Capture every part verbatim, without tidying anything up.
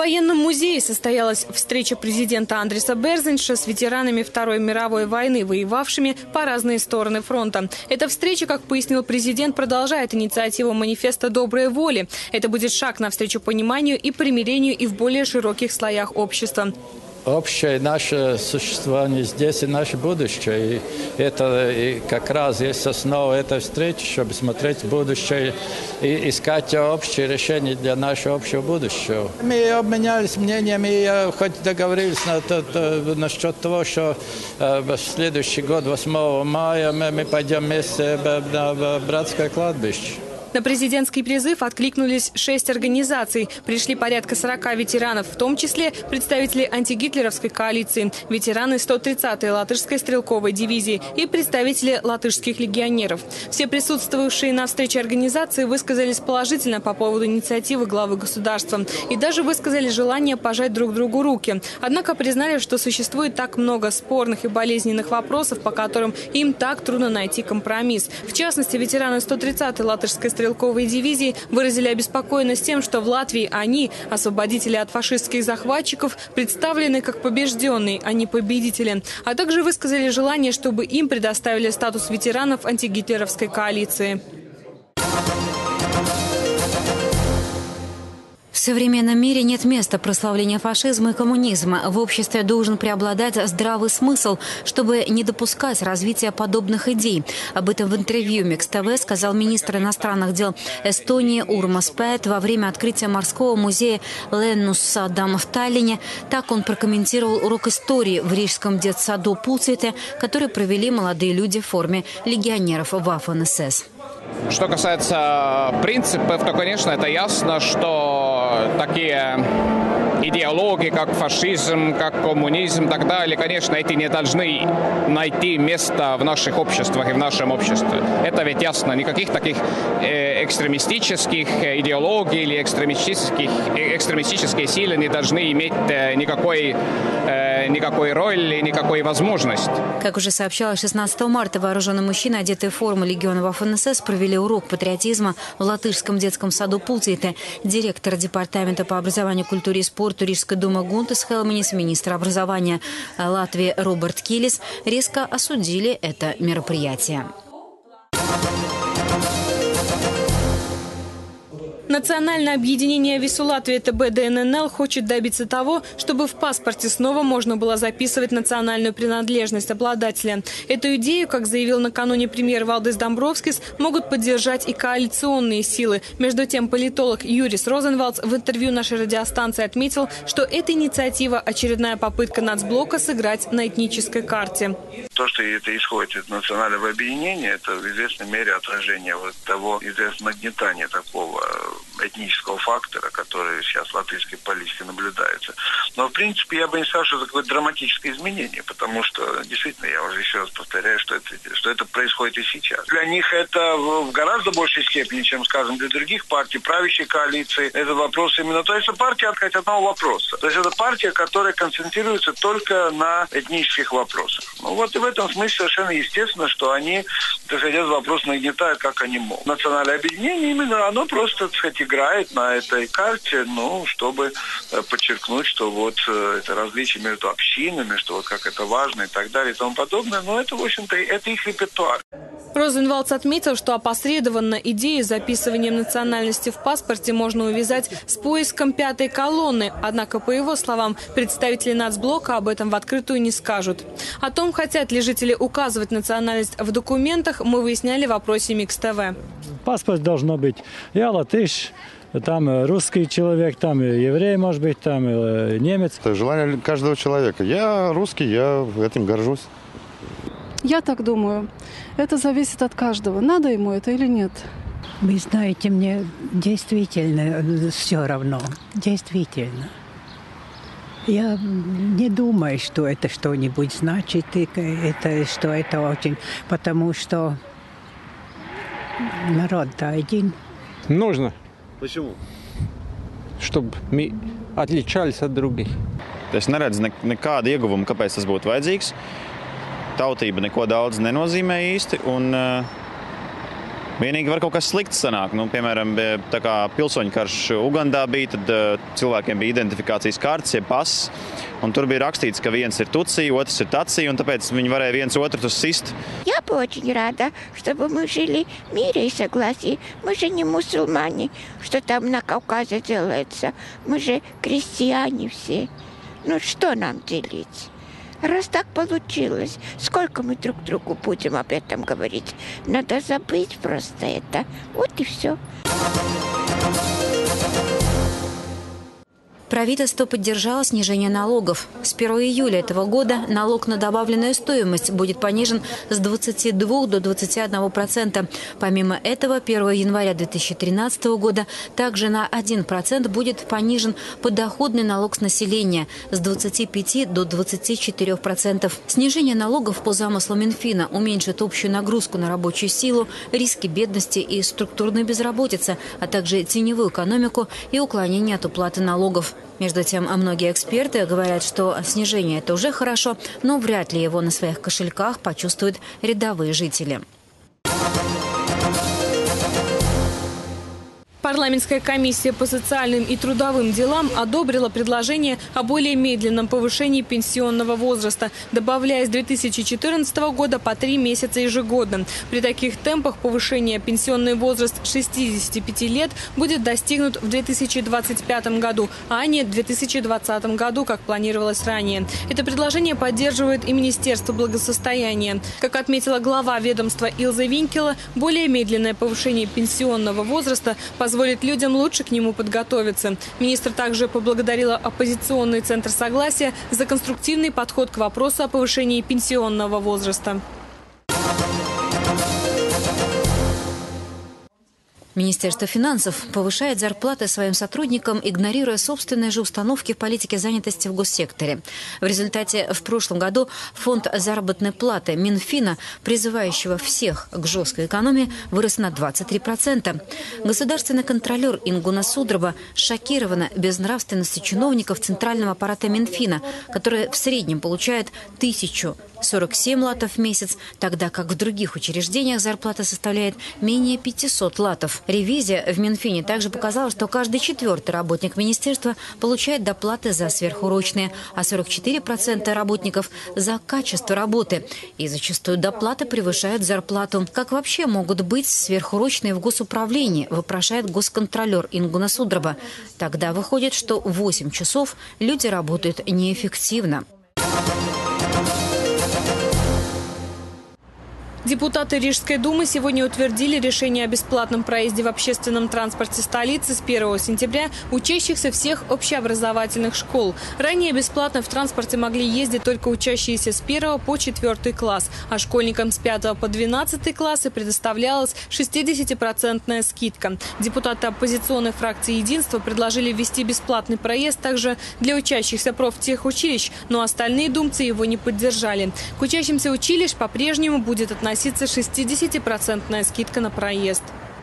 военном музее состоялась встреча президента Андриса Берзинша с ветеранами Второй мировой войны, воевавшими по разные стороны фронта. Эта встреча, как пояснил президент, продолжает инициативу манифеста доброй воли. Это будет шаг навстречу пониманию и примирению и в более широких слоях общества. Общее наше существование здесь и наше будущее. И это и как раз есть основа этой встречи, чтобы смотреть в будущее и искать общее решение для нашего общего будущего. Мы обменялись мнениями и хоть договорились на то, то, насчет того, что э, в следующий год, восьмого мая, мы, мы пойдем вместе на братское кладбище. На президентский призыв откликнулись шесть организаций. Пришли порядка сорока ветеранов, в том числе представители антигитлеровской коалиции, ветераны сто тридцатой латышской стрелковой дивизии и представители латышских легионеров. Все присутствовавшие на встрече организации высказались положительно по поводу инициативы главы государства и даже высказали желание пожать друг другу руки. Однако признали, что существует так много спорных и болезненных вопросов, по которым им так трудно найти компромисс. В частности, ветераны сто тридцатой латышской стрелковой стрелковой дивизии выразили обеспокоенность тем, что в Латвии они, освободители от фашистских захватчиков, представлены как побежденные, а не победители. А также высказали желание, чтобы им предоставили статус ветеранов антигитлеровской коалиции. В современном мире нет места прославления фашизма и коммунизма. В обществе должен преобладать здравый смысл, чтобы не допускать развития подобных идей. Об этом в интервью Микс ТВ сказал министр иностранных дел Эстонии Урмас Паэт во время открытия морского музея Леннус-Садам в Таллине. Так он прокомментировал урок истории в рижском детсаду Пулцвите, который провели молодые люди в форме легионеров Waffen-эс эс. Что касается принципов, то, конечно, это ясно, что такие идеологии, как фашизм, как коммунизм и так далее, конечно, эти не должны найти место в наших обществах и в нашем обществе. Это ведь ясно. Никаких таких э, экстремистических идеологий или экстремистических, экстремистические силы не должны иметь э, никакой, э, никакой роли, никакой возможности. Как уже сообщалось, шестнадцатого марта вооруженные мужчины, одетые в форму легиона Waffen-эс эс, провели урок патриотизма в латышском детском саду Пулцвите. Директор департамента по образованию, культуре и спорту Рижской думы Гунтес Хелменис, министр образования Латвии Роберт Килис резко осудили это мероприятие. Национальное объединение ВИСУ Латвии ТБ ДННЛ хочет добиться того, чтобы в паспорте снова можно было записывать национальную принадлежность обладателя. Эту идею, как заявил накануне премьер Валдис Домбровскис, могут поддержать и коалиционные силы. Между тем, политолог Юрис Розенвалдс в интервью нашей радиостанции отметил, что эта инициатива – очередная попытка нацблока сыграть на этнической карте. То, что это исходит из национального объединения, это в известной мере отражение вот того известного нагнетания такого этнического фактора, который сейчас в латвийской политике наблюдается. Но, в принципе, я бы не сказал, что это какое-то драматическое изменение, потому что, действительно, я уже еще раз повторяю, что это, что это происходит и сейчас. Для них это в гораздо большей степени, чем, скажем, для других партий, правящей коалиции, это вопрос именно... То есть, это партия от одного вопроса. То есть, это партия, которая концентрируется только на этнических вопросах. Ну, вот и в этом смысле совершенно естественно, что они, так сказать, этот вопрос нагнетают, как они могут. Национальное объединение, именно оно просто, так сказать, играет на этой карте, ну, чтобы подчеркнуть, что вот это различие между общинами, что вот как это важно и так далее и тому подобное. Но это, в общем-то, это их репертуар. Розенвалдс отметил, что опосредованно идею с записыванием национальности в паспорте можно увязать с поиском пятой колонны. Однако, по его словам, представители нацблока об этом в открытую не скажут. О том, хотят ли жители указывать национальность в документах, мы выясняли в вопросе Микс ТВ. Паспорт должно быть. Я латыш, там русский человек, там еврей, может быть, там немец. Это желание каждого человека. Я русский, я этим горжусь. Я так думаю. Это зависит от каждого. Надо ему это или нет. Вы знаете, мне действительно все равно. Действительно. Я не думаю, что это что-нибудь значит, это, что это очень... Потому что народ-то один. Нужно. Почему? Чтобы мы отличались от других. Es neredzu ne, nekādu ieguvumu, kāpēc tas būtu vajadzīgs. Tautība neko daudz nenozīmē īsti. Un, Vienīgi var kaut kas slikts sanākt. Nu, piemēram, tā kā pilsoņu karš Ugandā bija, tad uh, cilvēkiem bija identifikācijas kartes, jeb pass, un tur bija rakstīts, ka viens ir Tutsi, otrs ir Tatsi, un tāpēc viņi varēja viens otru tur sist. Я бы очень рада, чтобы мы жили в мире и согласии. Мы же не мусульмане, что там на Кавказе делается. Мы же крестьяне все. Ну что нам делить? Раз так получилось, сколько мы друг другу будем об этом говорить? Надо забыть просто это. Вот и все. Правительство поддержало снижение налогов. С первого июля этого года налог на добавленную стоимость будет понижен с двадцати двух до двадцати одного процента. Помимо этого, первого января две тысячи тринадцатого года также на один процент будет понижен подоходный налог с населения с двадцати пяти до двадцати четырёх процентов. Снижение налогов по замыслу Минфина уменьшит общую нагрузку на рабочую силу, риски бедности и структурной безработицы, а также теневую экономику и уклонение от уплаты налогов. Между тем, многие эксперты говорят, что снижение – это уже хорошо, но вряд ли его на своих кошельках почувствуют рядовые жители. Парламентская комиссия по социальным и трудовым делам одобрила предложение о более медленном повышении пенсионного возраста, добавляя с две тысячи четырнадцатого года по три месяца ежегодно. При таких темпах повышения пенсионный возраст шестидесяти пяти лет будет достигнут в две тысячи двадцать пятом году, а не в две тысячи двадцатом году, как планировалось ранее. Это предложение поддерживает и Министерство благосостояния. Как отметила глава ведомства Илза Винкела, более медленное повышение пенсионного возраста позволит позволит людям лучше к нему подготовиться. Министр также поблагодарила оппозиционный центр согласия за конструктивный подход к вопросу о повышении пенсионного возраста. Министерство финансов повышает зарплаты своим сотрудникам, игнорируя собственные же установки в политике занятости в госсекторе. В результате в прошлом году фонд заработной платы Минфина, призывающего всех к жесткой экономии, вырос на двадцать три процента. Государственный контролер Ингуна Судроба шокирована безнравственностью чиновников центрального аппарата Минфина, которые в среднем получают тысячу сорок семь латов в месяц, тогда как в других учреждениях зарплата составляет менее пятисот латов. Ревизия в Минфине также показала, что каждый четвертый работник министерства получает доплаты за сверхурочные, а сорок четыре процента работников за качество работы. И зачастую доплаты превышают зарплату. Как вообще могут быть сверхурочные в госуправлении, вопрошает госконтролер Ингуна Судроба. Тогда выходит, что восемь часов люди работают неэффективно. Депутаты Рижской думы сегодня утвердили решение о бесплатном проезде в общественном транспорте столицы с первого сентября учащихся всех общеобразовательных школ. Ранее бесплатно в транспорте могли ездить только учащиеся с первого по четвертый класс, а школьникам с пятого по двенадцатый классы предоставлялась шестидесятипроцентная скидка. Депутаты оппозиционной фракции «Единство» предложили ввести бесплатный проезд также для учащихся профтехучилищ, но остальные думцы его не поддержали. К учащимся училищ по-прежнему будет относиться шестидесятипроцентная скидка на проезд.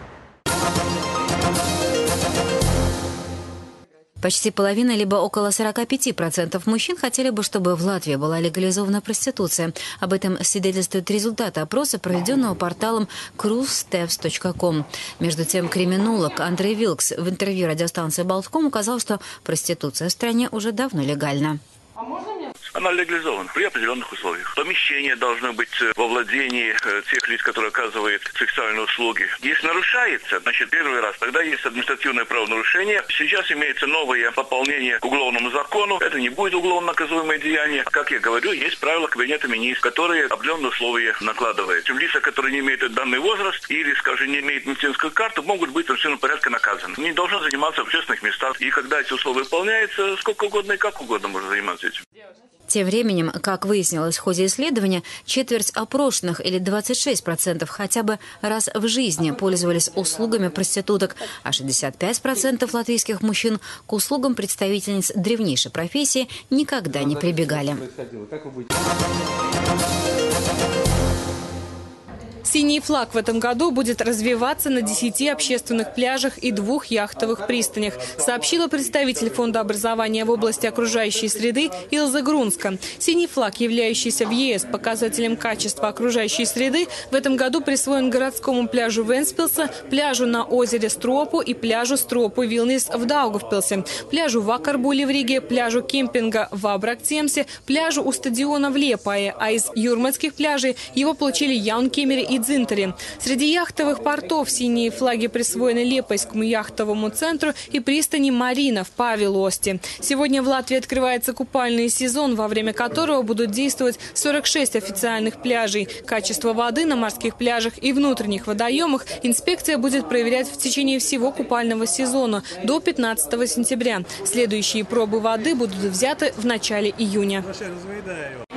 Почти половина, либо около сорока пяти процентов мужчин хотели бы, чтобы в Латвии была легализована проституция. Об этом свидетельствуют результаты опроса, проведенного порталом крузтевс точка ком. Между тем, криминолог Андрей Вилкс в интервью радиостанции «Болтком» указал, что проституция в стране уже давно легальна. Она легализована при определенных условиях. Помещение должно быть во владении тех лиц, которые оказывают сексуальные услуги. Если нарушается, значит, первый раз, тогда есть административное правонарушение. Сейчас имеется новое пополнение к уголовному закону. Это не будет уголовно наказуемое деяние. Как я говорю, есть правила Кабинета министров, которые определенные условия накладывают. Лица, которые не имеют данный возраст или, скажем, не имеют медицинскую карту, могут быть в административном порядке наказаны. Не должны заниматься в общественных местах. И когда эти условия выполняются, сколько угодно и как угодно можно заниматься этим. Тем временем, как выяснилось в ходе исследования, четверть опрошенных, или двадцать шесть процентов, хотя бы раз в жизни пользовались услугами проституток, а шестьдесят пять процентов латвийских мужчин к услугам представительниц древнейшей профессии никогда не прибегали. Синий флаг в этом году будет развиваться на десяти общественных пляжах и двух яхтовых пристанях, сообщила представитель Фонда образования в области окружающей среды Илза Грунска. Синий флаг, являющийся в ЕС показателем качества окружающей среды, в этом году присвоен городскому пляжу Венспилса, пляжу на озере Стропу и пляжу Стропу Вилнис в Даугавпилсе, пляжу в Акарбуле в Риге, пляжу кемпинга в Абрактемсе, пляжу у стадиона в Лепае, а из юрмальских пляжей его получили Яункемере и Дзинтере. Среди яхтовых портов синие флаги присвоены Лепойскому яхтовому центру и пристани Марина в Павелосте. Сегодня в Латвии открывается купальный сезон, во время которого будут действовать сорок шесть официальных пляжей. Качество воды на морских пляжах и внутренних водоемах инспекция будет проверять в течение всего купального сезона до пятнадцатого сентября. Следующие пробы воды будут взяты в начале июня.